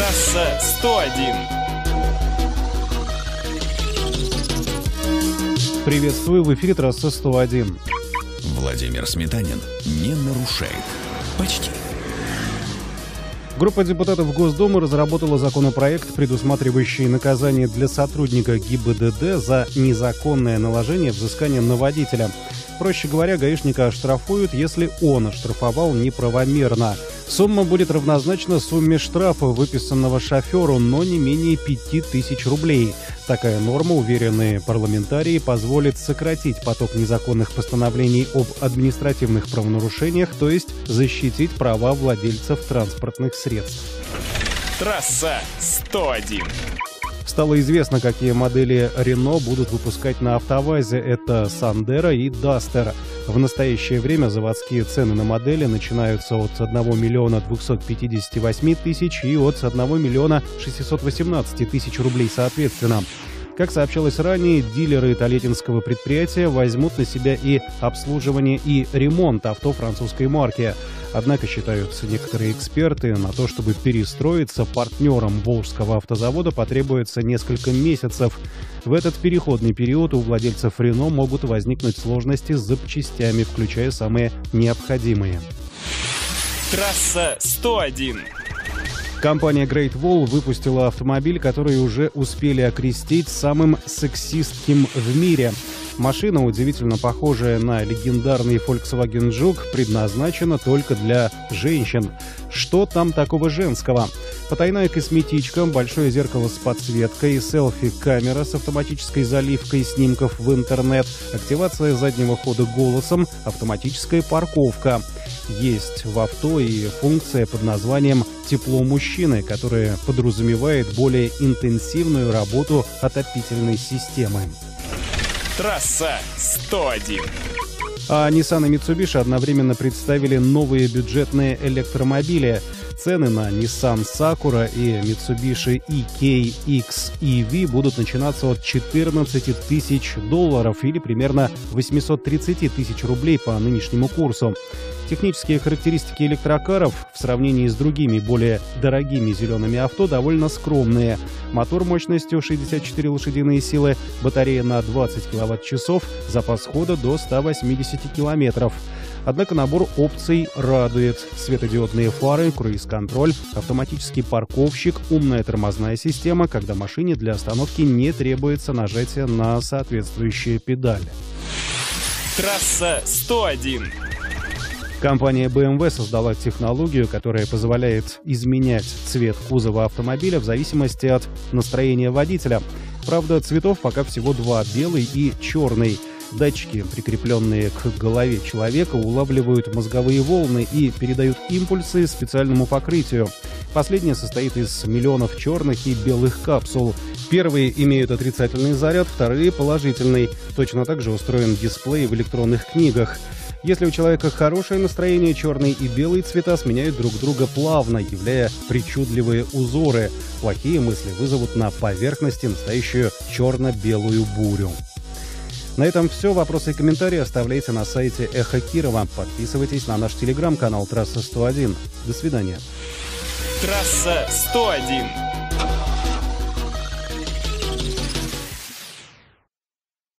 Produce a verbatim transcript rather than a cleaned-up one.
Трасса сто один. Приветствую, в эфире трасса сто один. Владимир Сметанин не нарушает. Почти. Группа депутатов Госдумы разработала законопроект, предусматривающий наказание для сотрудника ГИБДД за незаконное наложение взыскания на водителя. Проще говоря, гаишника оштрафуют, если он оштрафовал неправомерно. Сумма будет равнозначна сумме штрафа, выписанного шоферу, но не менее пяти тысяч рублей. Такая норма, уверенные парламентарии, позволит сократить поток незаконных постановлений об административных правонарушениях, то есть защитить права владельцев транспортных средств. Трасса сто один. Стало известно, какие модели Renault будут выпускать на АвтоВАЗе. Это Sandero и Duster. В настоящее время заводские цены на модели начинаются от одного миллиона двухсот пятидесяти восьми тысяч и от одного миллиона шестисот восемнадцати тысяч рублей соответственно. Как сообщалось ранее, дилеры тольяттинского предприятия возьмут на себя и обслуживание, и ремонт авто французской марки. Однако, считаются некоторые эксперты, на то, чтобы перестроиться, партнерам Волжского автозавода потребуется несколько месяцев. В этот переходный период у владельцев Renault могут возникнуть сложности с запчастями, включая самые необходимые. Трасса сто один. Компания Great Wall выпустила автомобиль, который уже успели окрестить самым сексистским в мире. Машина, удивительно похожая на легендарный Volkswagen Жук, предназначена только для женщин. Что там такого женского? Потайная косметичка, большое зеркало с подсветкой, селфи-камера с автоматической заливкой снимков в интернет, активация заднего хода голосом, автоматическая парковка. Есть в авто и функция под названием «Тепло мужчины», которая подразумевает более интенсивную работу отопительной системы. Трасса сто один. А Nissan и Mitsubishi одновременно представили новые бюджетные электромобили. Цены на Nissan Sakura и Mitsubishi и кей икс и ви будут начинаться от четырнадцати тысяч долларов или примерно восьмисот тридцати тысяч рублей по нынешнему курсу. Технические характеристики электрокаров в сравнении с другими, более дорогими зелеными авто довольно скромные. Мотор мощностью шестьдесят четыре лошадиные силы, батарея на двадцать киловатт-часов, запас хода до ста восьмидесяти километров. Однако набор опций радует. Светодиодные фары, круиз-контроль, автоматический парковщик, умная тормозная система, когда машине для остановки не требуется нажатие на соответствующие педали. Трасса сто один. Компания бэ эм вэ создала технологию, которая позволяет изменять цвет кузова автомобиля в зависимости от настроения водителя. Правда, цветов пока всего два – белый и черный. Датчики, прикрепленные к голове человека, улавливают мозговые волны и передают импульсы специальному покрытию. Последнее состоит из миллионов черных и белых капсул. Первые имеют отрицательный заряд, вторые – положительный. Точно так же устроен дисплей в электронных книгах. Если у человека хорошее настроение, черный и белый цвета сменяют друг друга плавно, являя причудливые узоры. Плохие мысли вызовут на поверхности настоящую черно-белую бурю. На этом все. Вопросы и комментарии оставляйте на сайте Эхо Кирова. Подписывайтесь на наш телеграм-канал Трасса сто один. До свидания. Трасса сто один.